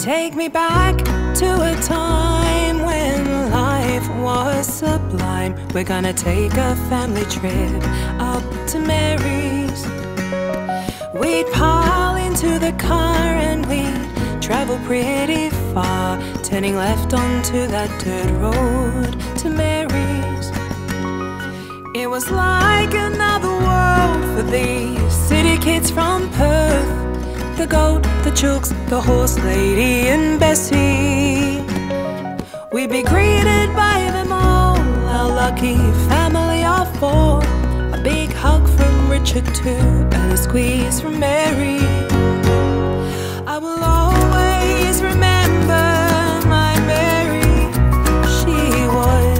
Take me back to a time when life was sublime. We're gonna take a family trip up to Mary's. We'd pile into the car and we'd travel pretty far, turning left onto that dirt road to Mary's. It was like another world for these city kids from Perth. The goat, the chooks, the horse lady and Bessie. We'd be greeted by them all, our lucky family of four. A big hug from Richard too, and a squeeze from Mary. I will always remember my Mary. She was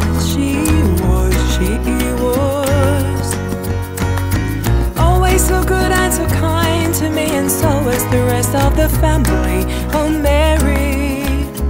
always so good and so kind to me, and so was the rest of the family. Oh, Mary.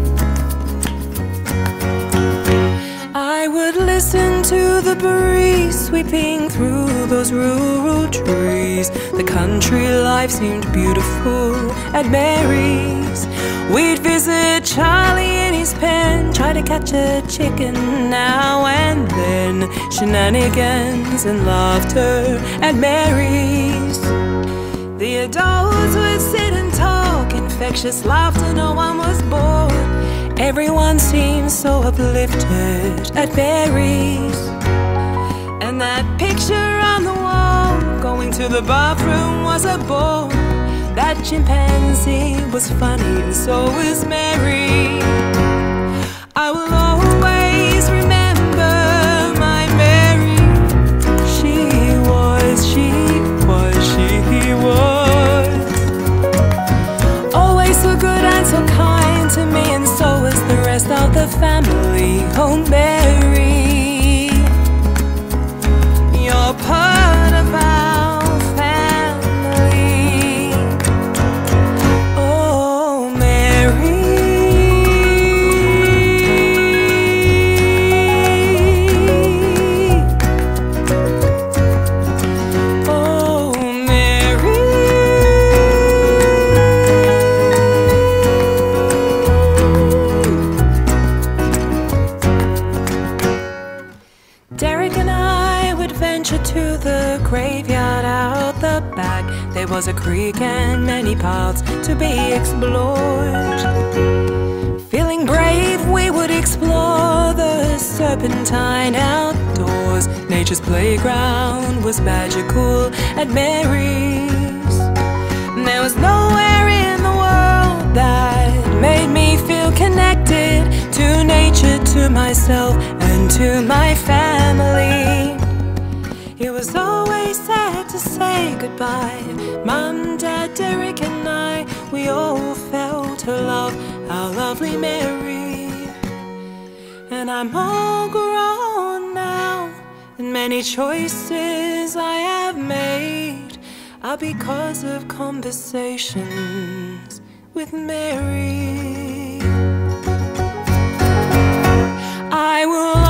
I would listen to the breeze sweeping through those rural trees. The country life seemed beautiful at Mary's. We'd visit Charlie in his pen, try to catch a chicken now and then. Shenanigans and laughter at Mary's. The adults would sit and talk, infectious laughter, no one was bored. Everyone seemed so uplifted at Mary's. And that picture on the wall, going to the bathroom, was a bore. That chimpanzee was funny, and so was Mary. I will always remember my Mary. She was always so good and so kind to me, and so was the rest of the family. Oh, Mary, you're part of our family. Oh, Mary. Oh, Mary. Derek and I would venture to the graveyard out the back. There was a creek and many paths to be explored. Feeling brave, we would explore the serpentine outdoors. Nature's playground was magical at Mary's. There was nowhere in the world that made me feel connected to nature, to myself, and to my family. It was always sad to say goodbye. Mum, Dad, Derek and I, we all felt her love, our lovely Mary. And I'm all grown now, and many choices I have made are because of conversations with Mary. I will